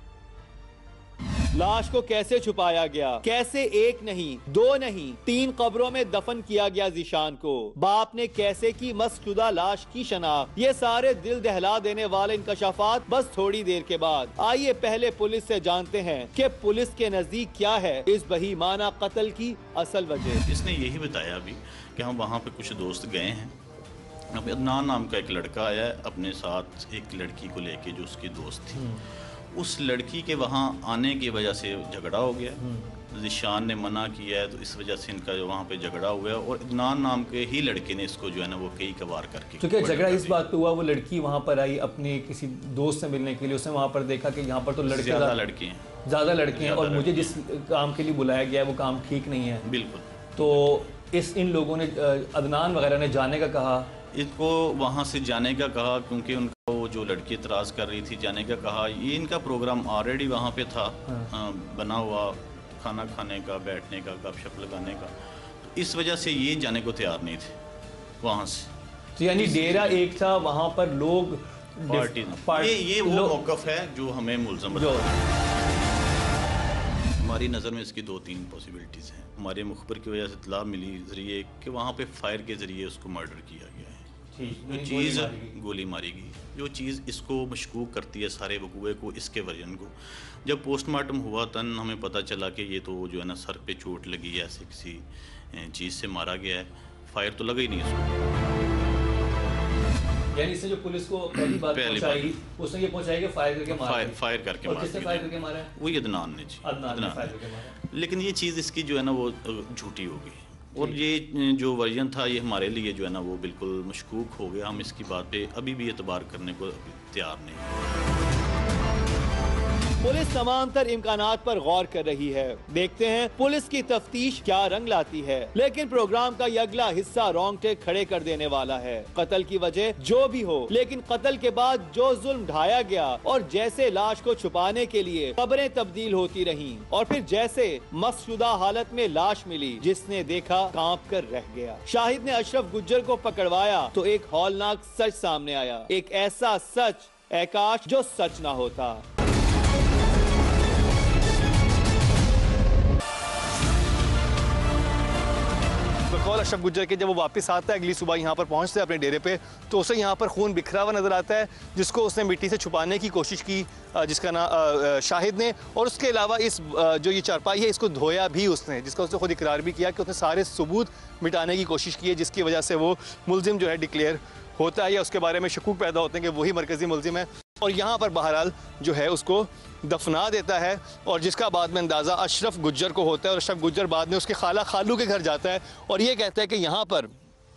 S1: लाश को कैसे छुपाया गया? कैसे एक नहीं, दो नहीं, तीन कब्रों में दफन किया गया जीशान को? बाप ने कैसे की मस्कशुदा लाश की शनाख्त? ये सारे दिल दहला देने वाले इंकशाफात बस थोड़ी देर के बाद। आइए पहले पुलिस से जानते हैं कि पुलिस के नजदीक क्या है इस बहीमाना कत्ल की असल वजह।
S9: इसने यही बताया अभी कि हम वहाँ पे कुछ दोस्त गए हैं, अब अदनान नाम का एक लड़का आया है अपने साथ एक लड़की को लेके जो उसकी दोस्त थी। उस लड़की के वहाँ आने की वजह से झगड़ा हो गया, ज़ीशान ने मना किया है, तो इस वजह से इनका जो वहाँ पे झगड़ा हुआ है, और अदनान नाम के ही लड़के ने इसको जो है ना वो कई कबार करके।
S2: तो क्या झगड़ा इस बात पे हुआ, वो लड़की वहाँ पर आई अपने किसी दोस्त से मिलने के लिए, उसने वहाँ पर देखा कि यहाँ पर तो लड़के
S9: ज़्यादा लड़के हैं,
S2: ज़्यादा लड़के हैं, और मुझे जिस काम के लिए बुलाया गया है वो काम ठीक नहीं है।
S9: बिल्कुल।
S2: तो इस इन लोगों ने, अदनान वगैरह ने जाने का कहा,
S9: इनको वहाँ से जाने का कहा, क्योंकि उनका वो जो लड़की इतराज़ कर रही थी जाने का कहा। ये इनका प्रोग्राम ऑलरेडी वहाँ पे था, हाँ। बना हुआ, खाना खाने का, बैठने का, गपशप लगाने का, तो इस वजह से ये जाने को तैयार नहीं थे वहाँ से।
S2: तो यानी डेरा एक था, वहाँ पर लोग
S9: पार्टी, पार्टी ये ये वो मौक़िफ़ है जो हमें मुल्ज़म बताया। हमारी नज़र में इसकी दो तीन पॉसिबिलिटीज़ हैं। हमारे मुखबर की वजह से इत्तला मिली ज़रिए कि वहाँ पे फायर के ज़रिए उसको मर्डर किया गया है। जो चीज़ गोली मारी गई, जो चीज़ इसको मशकूक करती है सारे वकूए को, इसके वर्जन को, जब पोस्टमार्टम हुआ तन हमें पता चला कि ये तो जो है ना सर पे चोट लगी है, ऐसे किसी चीज़ से मारा गया है, फायर तो लगा ही नहीं इसको।
S2: यानी इससे जो पुलिस को पहली बात पहुंचाई, उसने ये पहुंचाई कि फायर करके मारा,
S9: फायर, फायर करके मारा।
S2: किसने फायर करके मारा है?
S9: वही अदनान ने जी,
S2: अदनान ने फायर करके मारा।
S9: लेकिन ये चीज़ इसकी जो है ना वो झूठी हो गई, और ये जो वर्जन था ये हमारे लिए जो है ना वो बिल्कुल मशकूक हो गया। हम इसकी बात पे अभी भी एतबार करने को तैयार नहीं।
S1: पुलिस समांतर इम्कानात पर गौर कर रही है। देखते हैं पुलिस की तफ्तीश क्या रंग लाती है। लेकिन प्रोग्राम का ये अगला हिस्सा रोंगटे खड़े कर देने वाला है। कत्ल की वजह जो भी हो, लेकिन कत्ल के बाद जो जुल्म ढाया गया और जैसे लाश को छुपाने के लिए कब्रें तब्दील होती रहीं और फिर जैसे मस्शुदा हालत में लाश मिली, जिसने देखा कांप कर रह गया। शाहिद ने अशरफ गुज्जर को पकड़वाया तो एक हौलनाक सच सामने आया, एक ऐसा सच ऐ काश जो सच ना होता।
S2: बकौल अशरफ गुज्जर के जब वो वापस आता है अगली सुबह यहाँ पर पहुँचते हैं अपने डेरे पे, तो उसे यहाँ पर खून बिखरा हुआ नजर आता है, जिसको उसने मिट्टी से छुपाने की कोशिश की, जिसका नाम शाहिद ने। और उसके अलावा इस जो ये चारपाई है इसको धोया भी उसने, जिसका उसने खुद इकरार भी किया कि उसने सारे सबूत मिटाने की कोशिश की है, जिसकी वजह से वो मुलजिम जो है डिक्लेयर होता है या उसके बारे में शकूक पैदा होते हैं कि वही मरकजी मुलजिम है। और यहाँ पर बहरहाल जो है उसको दफना देता है, और जिसका बाद में अंदाज़ा अशरफ गुज्जर को होता है। और अशरफ गुज्जर बाद में उसके खाला खालू के घर जाता है और ये कहता है कि यहाँ पर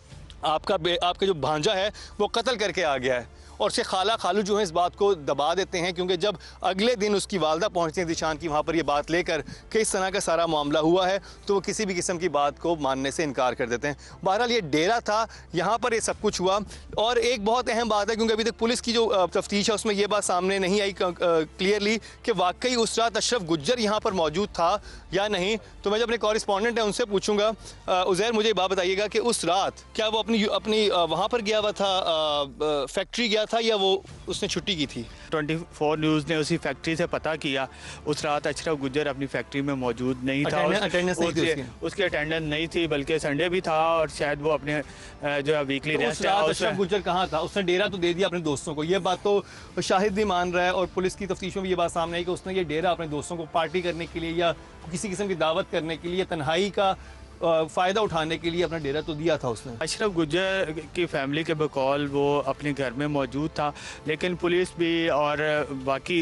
S2: आपका आपका जो भांजा है वो कत्ल करके आ गया है। और उसके खाला खालू जो है इस बात को दबा देते हैं, क्योंकि जब अगले दिन उसकी वालदा पहुंचती है ज़ीशान की वहाँ पर ये बात लेकर कि इस तरह का सारा मामला हुआ है, तो वो किसी भी किस्म की बात को मानने से इनकार कर देते हैं। बहरहाल ये डेरा था, यहाँ पर ये सब कुछ हुआ। और एक बहुत अहम बात है, क्योंकि अभी तक पुलिस की जो तफ्तीश है उसमें ये बात सामने नहीं आई क्लियरली कि वाकई उस रात अशरफ गुज्जर यहाँ पर मौजूद था या नहीं। तो मैं जो अपने कॉरेस्पॉन्डेंट हैं उनसे पूछूंगा। उज़ैर, मुझे बात बताइएगा कि उस रात क्या वो अपनी अपनी वहाँ पर गया हुआ था, फैक्ट्री गया था, या वो उसने छुट्टी की थी?
S10: चौबीस न्यूज़ ने उसी फैक्ट्री से पता किया उस रात अशरफ गुज्जर अपनी फैक्ट्री में मौजूद नहीं था।
S2: अटेंडेंस नहीं थी उसकी,
S10: उसकी अटेंडेंस नहीं थी, बल्कि संडे भी था और शायद वो अपने जो है वीकली रेस्ट है।
S2: अशरफ गुज्जर कहाँ था? उसने डेरा तो दे दिया अपने दोस्तों को, ये बात तो शाहिद भी मान रहा है और पुलिस की तफ्तीश में भी ये बात सामने आई कि उसने ये डेरा अपने दोस्तों को पार्टी करने के लिए या किसी किस्म की दावत करने के लिए, तन्हाई का फ़ायदा उठाने के लिए अपना डेरा तो दिया था उसने।
S10: अशरफ गुज्जर की फैमिली के बकौल वो अपने घर में मौजूद था, लेकिन पुलिस भी और बाकी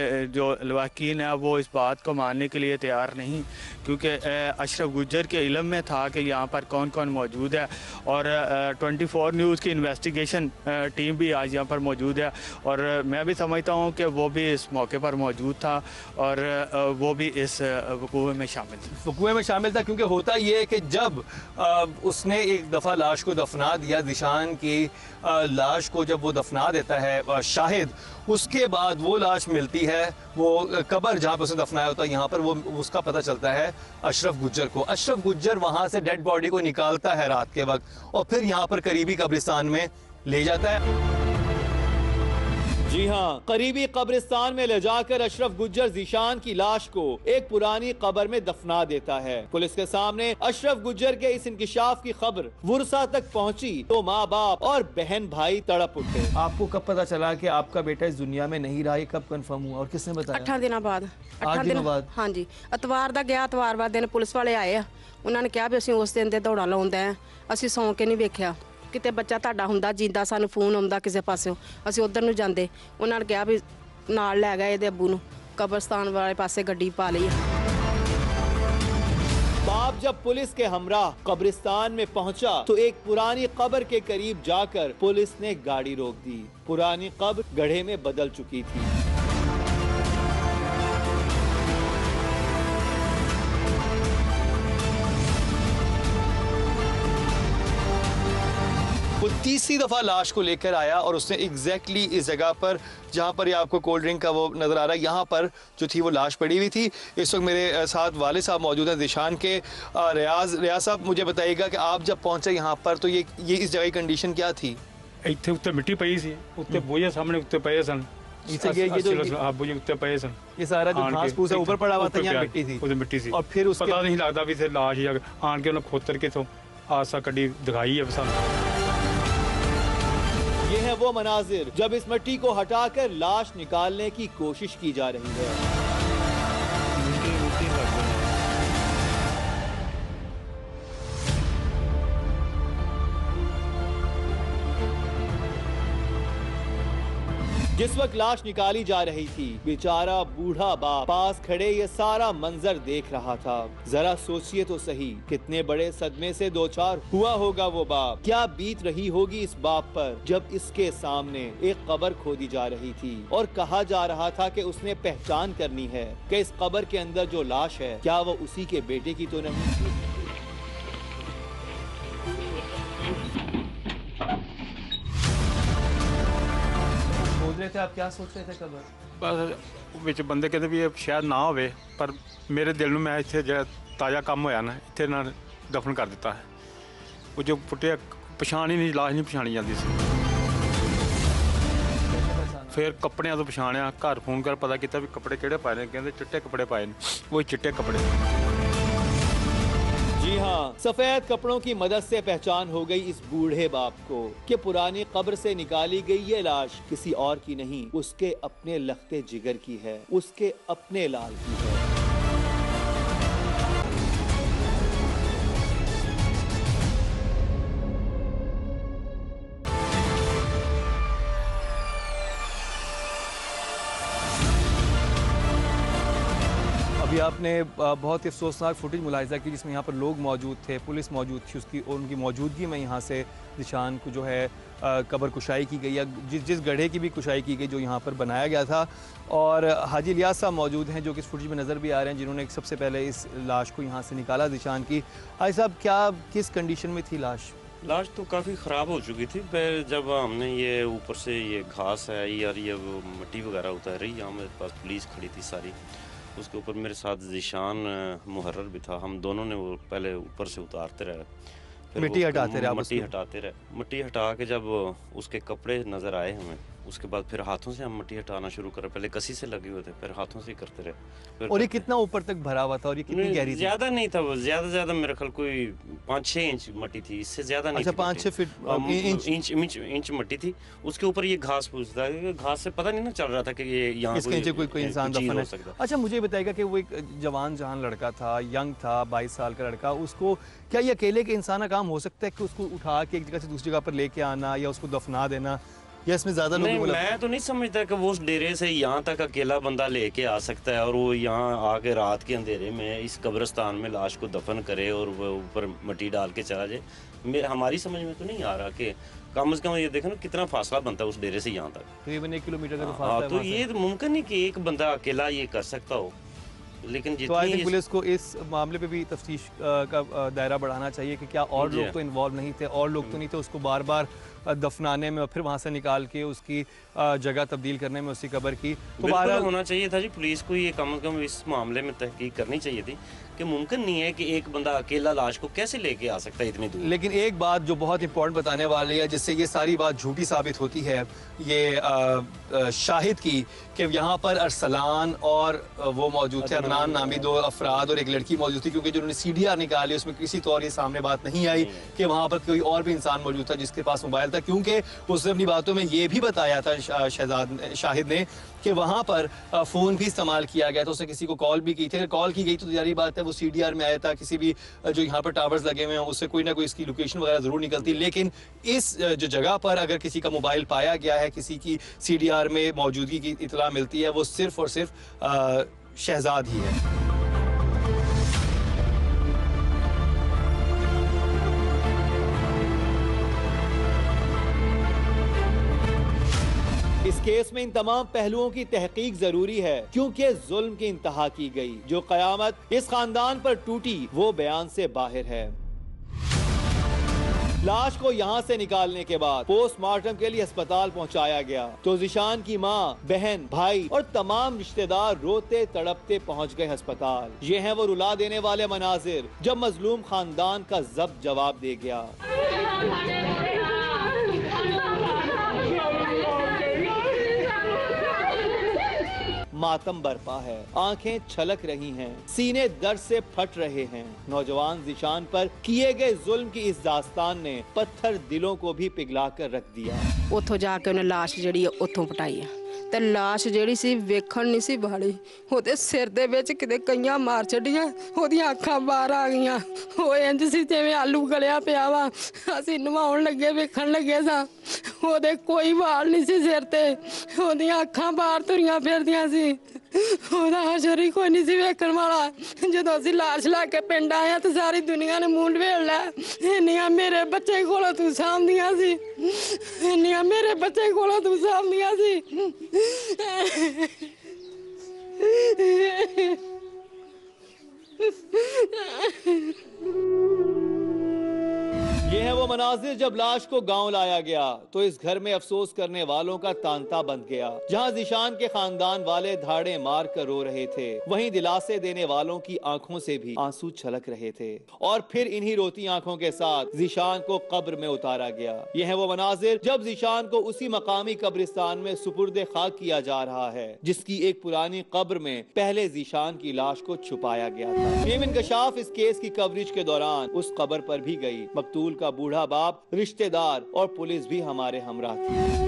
S10: जो लवाकीन है वो इस बात को मानने के लिए तैयार नहीं, क्योंकि अशरफ गुज्जर के इल्म में था कि यहाँ पर कौन कौन मौजूद है। और चौबीस न्यूज़ की इन्वेस्टिगेशन टीम भी आज यहाँ पर मौजूद है और मैं भी समझता हूँ कि वो भी इस मौके पर मौजूद था और वो भी इस वकूए में शामिल था
S2: वकूए में शामिल था क्योंकि होता ये कि जब आ, उसने एक दफ़ा लाश को दफना दिया, ज़ीशान की आ, लाश को जब वो दफना देता है शाहिद, उसके बाद वो लाश मिलती है, वो कब्र जहाँ पर उसने दफनाया होता है यहाँ पर, वो उसका पता चलता है अशरफ गुज्जर को। अशरफ गुज्जर वहाँ से डेड बॉडी को निकालता है रात के वक्त और फिर यहाँ पर करीबी कब्रिस्तान में ले जाता है।
S1: जी हाँ, करीबी कब्रिस्तान में ले जाकर अशरफ गुज्जर ज़ीशान की लाश को एक पुरानी कब्र में दफना देता है। पुलिस के सामने अशरफ गुज्जर के इस इंकिशाफ की खबर वुरसा तक पहुंची तो माँ बाप और बहन भाई तड़प उठे।
S11: आपको कब पता चला कि आपका बेटा इस दुनिया में नहीं रहा? ये कब कंफर्म हुआ और किसने बताया?
S7: अठारह दिनों बाद।
S11: आठ दिनों बाद?
S7: हाँ जी, अतवार ਦਾ ਗਿਆ, अतवार बाद दिन पुलिस वाले आए ਆ। ਉਹਨਾਂ ਨੇ ਕਿਹਾ ਵੀ ਅਸੀਂ ਉਸ ਦਿਨ ਦੇ ਦੌੜਾ ਲਾਉਂਦੇ ਆ, ਅਸੀਂ ਸੌਂ ਕੇ ਨਹੀਂ ਵੇਖਿਆ ਕਿਤੇ ਬੱਚਾ ਤੁਹਾਡਾ ਹੁੰਦਾ ਜਿੰਦਾ, ਸਾਨੂੰ ਫੋਨ ਆਉਂਦਾ ਕਿਸੇ ਪਾਸਿਓਂ, ਅਸੀਂ ਉਧਰ ਨੂੰ ਜਾਂਦੇ। ਉਹਨਾਂ ਨੇ ਕਿਹਾ ਵੀ ਨਾਲ ਲੈ ਗਏ ਇਹਦੇ ਅੱਬੂ ਨੂੰ, ਕਬਰਸਤਾਨ ਵਾਲੇ ਪਾਸੇ ਗੱਡੀ ਪਾ ਲਈ।
S1: बाप जब पुलिस के हमराह कब्रिस्तान में पहुंचा तो एक पुरानी कब्र के करीब जाकर पुलिस ने गाड़ी रोक दी। पुरानी कब्र गड्ढे में बदल चुकी थी।
S2: वो तीसरी दफ़ा लाश को लेकर आया और उसने एग्जैक्टली इस जगह पर जहाँ पर ये आपको कोल्ड ड्रिंक का वो नज़र आ रहा है, यहाँ पर जो थी वो लाश पड़ी हुई थी। इस वक्त मेरे साथ वाले साहब मौजूद हैं ज़ीशान के। रियाज रियाज साहब, मुझे बताइएगा कि आप जब पहुँचे यहाँ पर तो ये ये इस जगह की कंडीशन क्या थी?
S4: ਇੱਥੇ ਉੱਤੇ ਮਿੱਟੀ ਪਈ ਸੀ, ਉੱਤੇ ਬੋਝੇ ਸਾਹਮਣੇ ਉੱਤੇ ਪਏ ਸਨ।
S2: इसे ये ये जो
S4: आप बोझे उत्ते पए सन,
S2: ये सारा जो घास फूस है ऊपर पड़ा हुआ था, यहाँ मिट्टी थी,
S4: उधर मिट्टी थी।
S2: और फिर उसके
S4: पता नहीं लगता भी इसे लाश या आन के उन्हें खोतर के तो आसा कड़ी दिखाई है सानू।
S1: ये है वो मनाजिर जब इस मिट्टी को हटाकर लाश निकालने की कोशिश की जा रही है। जिस वक्त लाश निकाली जा रही थी, बेचारा बूढ़ा बाप पास खड़े ये सारा मंजर देख रहा था। जरा सोचिए तो सही, कितने बड़े सदमे से दो चार हुआ होगा वो बाप। क्या बीत रही होगी इस बाप पर जब इसके सामने एक कब्र खोदी जा रही थी और कहा जा रहा था कि उसने पहचान करनी है कि इस कब्र के अंदर जो लाश है क्या वो उसी के बेटे की तो नहीं।
S11: बोल रहे थे आप, क्या सोच रहे थे कब्र?
S4: बस विच बंदे कहते भी ये शायद ना होवे, पर मेरे दिल में मैं इत्थे ਜਿਹੜਾ ਤਾਜ਼ਾ ਕੰਮ ਹੋਇਆ ਨਾ ਇੱਥੇ ਨਾ ਦਫਨ ਕਰ ਦਿੱਤਾ ਹੈ। ਉਹ ਜੋ ਪੁੱਟਿਆ ਪਛਾਣ ਹੀ ਨਹੀਂ, ਲਾਸ਼ ਨਹੀਂ ਪਛਾਣੀ ਜਾਂਦੀ ਸੀ। ਫਿਰ ਕੱਪੜਿਆਂ ਤੋਂ ਪਛਾਣਿਆ, ਘਰ ਫੋਨ ਕਰ ਪਤਾ ਕੀਤਾ ਵੀ ਕੱਪੜੇ ਕਿਹੜੇ ਪਾਏ ਨੇ, ਕਹਿੰਦੇ ਚਿੱਟੇ ਕੱਪੜੇ ਪਾਏ ਨੇ, ਉਹ ਚਿੱਟੇ ਕੱਪੜੇ।
S1: जी हाँ, सफेद कपड़ों की मदद से पहचान हो गई इस बूढ़े बाप को कि पुरानी कब्र से निकाली गई ये लाश किसी और की नहीं, उसके अपने लखते जिगर की है, उसके अपने लाल की है।
S11: अभी आपने बहुत ही अफसोसनाक फुटेज मुलाहिजा की जिसमें यहाँ पर लोग मौजूद थे, पुलिस मौजूद थी, उसकी और उनकी मौजूदगी में यहाँ से निशान को जो है कब्र कुशाई की गई, या जिस जिस गड्ढे की भी कुशाई की गई जो यहाँ पर बनाया गया था। और हाजी इलियास साहब मौजूद हैं जो कि इस फुटेज में नज़र भी आ रहे हैं, जिन्होंने सबसे पहले इस लाश को यहाँ से निकाला निशान की। हाजी साहब, क्या किस कंडीशन में थी लाश?
S8: लाश तो काफ़ी ख़राब हो चुकी थी। फिर जब हमने ये ऊपर से ये घास है यार, ये मिट्टी वगैरह उतारी, यहाँ मेरे पास पुलिस खड़ी थी सारी, उसके ऊपर मेरे साथ ज़ीशान मुहर्रर भी था। हम दोनों ने वो पहले ऊपर से उतारते रहे, फिर
S11: मिट्टी हटाते रहे,
S8: मिट्टी हटाते रहे मिट्टी हटा के जब उसके कपड़े नज़र आए हमें, उसके बाद फिर हाथों से हम मिट्टी हटाना शुरू करें। पहले कसी से लगे हुए थे, फिर हाथों से करते रहे।
S11: और ये कितना ऊपर तक भरा हुआ था और ये कितनी गहरी थी?
S8: ज़्यादा नहीं था वो, ज़्यादा ज़्यादा मेरे ख्याल कोई पाँच छः इंच मिट्टी थी, इससे ज़्यादा नहीं।
S11: अच्छा, पाँच छः फीट
S8: इंच इंच इंच मिट्टी थी। उसके ऊपर ये घास फूस था, घास से पता नहीं ना चल रहा था कि ये यहाँ
S11: कोई कोई इंसान दफन है। अच्छा, मुझे बताइएगा कि वो एक जवान जहान लड़का था, यंग था, बाईस साल का लड़का, उसको क्या ये अकेले के इंसान का काम हो सकता है कि उसको उठा के एक जगह से दूसरी जगह पर लेके आना या उसको दफना देना, या इसमें ज्यादा लोग?
S8: मैं तो नहीं समझता कि वो उस डेरे से यहाँ तक अकेला बंदा लेके आ सकता है और वो यहाँ आके रात के अंधेरे में इस कब्रिस्तान में लाश को दफन करे और वो ऊपर मिट्टी डाल के चला जाए। हमारी समझ में तो नहीं आ रहा कि कम से कम ये देखो ना कितना फासला बनता है उस डेरे से यहाँ तक,
S11: करीबन एक किलोमीटर का तो
S8: फासला है। तो ये तो मुमकिन नहीं कि एक बंदा अकेला ये कर सकता हो। लेकिन
S11: तो आई थिंक पुलिस को इस मामले पे भी तफ्तीश का दायरा बढ़ाना चाहिए कि क्या और लोग तो इन्वॉल्व नहीं थे, और लोग तो नहीं थे उसको बार बार दफनाने में और फिर वहाँ से निकाल के उसकी जगह तब्दील करने में उसी कब्र की। तो
S8: बहरहाल होना चाहिए था जी, पुलिस को ये कम से कम इस मामले में तहकीक करनी चाहिए थी कि मुमकिन नहीं है कि एक बंदा अकेला लाश को कैसे लेके आ सकता है इतनी दूर।
S11: लेकिन एक बात जो बहुत इंपॉर्टेंट बताने वाली है, जिससे ये सारी बात झूठी साबित होती है, ये आ, आ, शाहिद की कि यहाँ पर अरसलान और वो मौजूद थे, अदनान नामी दो अफराद और एक लड़की मौजूद थी, क्योंकि जिन्होंने सी डी आर निकाली उसमें किसी तौर ये सामने बात नहीं आई कि वहाँ पर कोई और भी इंसान मौजूद था जिसके पास मोबाइल था, क्योंकि उसने अपनी बातों में ये भी बताया था शहजाद शाहिद ने कि वहाँ पर फ़ोन भी इस्तेमाल किया गया था, उसने किसी को कॉल भी की थी। अगर कॉल की गई तो जारी बात है वो सी डी आर में आया था, किसी भी जो यहाँ पर टावर्स लगे हुए हैं उससे कोई ना कोई इसकी लोकेशन वगैरह ज़रूर निकलती। लेकिन इस जो जगह पर अगर किसी का मोबाइल पाया गया है, किसी की सी डी आर में मौजूदगी की इतला मिलती है, वो सिर्फ और सिर्फ शहजाद ही है।
S1: इस केस में इन तमाम पहलुओं की तहकीक जरूरी है, क्योंकि जुल्म की इंतहा की गई। जो कयामत इस खानदान पर टूटी वो बयान से बाहर है। लाश को यहाँ से निकालने के बाद पोस्टमार्टम के लिए अस्पताल पहुँचाया गया तो ज़ीशान की माँ, बहन, भाई और तमाम रिश्तेदार रोते तड़पते पहुँच गए अस्पताल। ये हैं वो रुला देने वाले मनाजिर जब मजलूम खानदान का जब्त जवाब दे गया। मातम बरपा है, आंखें छलक रही हैं, सीने दर्द से फट रहे हैं। नौजवान ज़ीशान पर किए गए जुल्म की इस दास्तान ने पत्थर दिलों को भी पिघला कर रख दिया।
S7: उथों जाके उन्हें लाश जिहड़ी उत्थों पटाई है ਤੇ ਲਾਸ਼ ਜਿਹੜੀ ਸੀ ਵੇਖਣ ਨਹੀਂ ਸੀ ਵਾਲੀ। ਉਹਦੇ ਸਿਰ ਦੇ ਵਿੱਚ ਕਿਤੇ ਕਈਆਂ ਮਾਰ ਛੱਡੀਆਂ, ਉਹਦੀਆਂ ਅੱਖਾਂ ਬਾਹਰ ਆ ਗਈਆਂ। ਉਹ ਇੰਜ ਸੀ ਜਿਵੇਂ ਆਲੂ ਗਲਿਆ ਪਿਆ ਵਾ। ਅਸੀਂ ਨਵਾਉਣ ਲੱਗੇ ਵੇਖਣ ਲੱਗੇ ਸਾਂ, ਉਹਦੇ ਕੋਈ ਵਾਲ ਨਹੀਂ ਸੀ ਸਿਰ ਤੇ, ਉਹਦੀਆਂ ਅੱਖਾਂ ਬਾਹਰ ਤੁਰੀਆਂ ਫਿਰਦੀਆਂ ਸੀ। ਉਹਦਾ ਹਸ਼ਰ ਹੀ ਕੋਈ ਨਹੀਂ ਸੀ ਵੇਖਣ ਵਾਲਾ। ਜਦੋਂ ਅਸੀਂ ਲਾਸ਼ ਲਾ ਕੇ ਪਿੰਡ ਆਏ ਆ ਤੇ ਸਾਰੀ ਦੁਨੀਆ ਨੇ ਮੂੰਹ ਵੇੜ ਲਿਆ। ਇੰਨੀਆਂ ਮੇਰੇ ਬੱਚੇ ਕੋਲੋਂ ਤੂੰ ਸਾਂਭਦੀਆਂ ਸੀ, ਇੰਨੀਆਂ ਮੇਰੇ ਬੱਚੇ ਕੋਲੋਂ ਤੂੰ ਸਾਂਭਦੀਆਂ ਸੀ।
S1: ये है वो मनाजिर जब लाश को गांव लाया गया तो इस घर में अफसोस करने वालों का तांता बंध गया। जहां ज़ीशान के खानदान वाले धाड़े मार कर रो रहे थे, वहीं दिलासे देने वालों की आंखों से भी आंसू छलक रहे थे। और फिर इन्हीं रोती आंखों के साथ ज़ीशान को कब्र में उतारा गया। ये है वो मनाजिर जब ज़ीशान को उसी मकामी कब्रिस्तान में सुपुर्द खाक किया जा रहा है जिसकी एक पुरानी कब्र में पहले ज़ीशान की लाश को छुपाया गया था। टीम इंकशाफ इस केस की कवरेज के दौरान उस कब्र पर भी गई। मकतूल का बूढ़ा बाप, रिश्तेदार और पुलिस भी हमारे हमराह थी।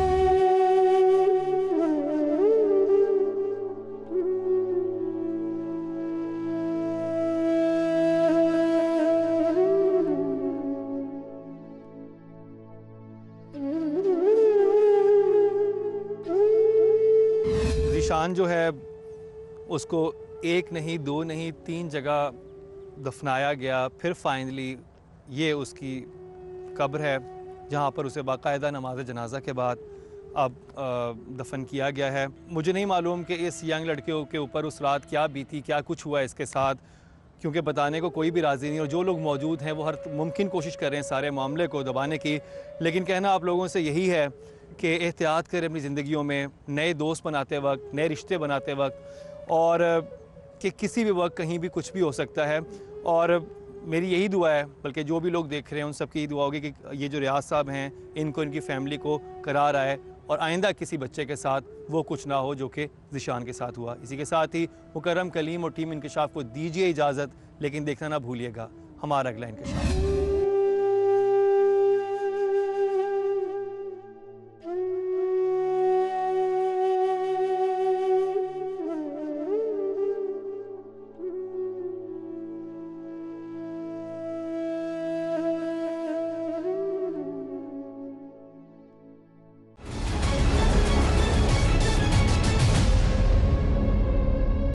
S11: ज़ीशान जो है उसको एक नहीं, दो नहीं, तीन जगह दफनाया गया। फिर फाइनली ये उसकी कब्र है जहाँ पर उसे बाकायदा नमाज जनाजा के बाद अब दफन किया गया है। मुझे नहीं मालूम कि इस यंग लड़के के ऊपर उस रात क्या बीती, क्या कुछ हुआ इसके साथ, क्योंकि बताने को कोई भी राज़ी नहीं और जो लोग मौजूद हैं वो हर मुमकिन कोशिश कर रहे हैं सारे मामले को दबाने की। लेकिन कहना आप लोगों से यही है कि एहतियात करें अपनी ज़िंदगियों में, नए दोस्त बनाते वक्त, नए रिश्ते बनाते वक्त, और कि किसी भी वक्त कहीं भी कुछ भी हो सकता है। और मेरी यही दुआ है, बल्कि जो भी लोग देख रहे हैं उन सबकी यही दुआ होगी कि ये जो रियाज साहब हैं इनको, इनकी फैमिली को करार आए और आइंदा किसी बच्चे के साथ वो कुछ ना हो जो कि ज़ीशान के साथ हुआ। इसी के साथ ही मुकर्रम कलीम और टीम इंकशाफ को दीजिए इजाज़त, लेकिन देखना ना भूलिएगा हमारा अगला इंकशाफ।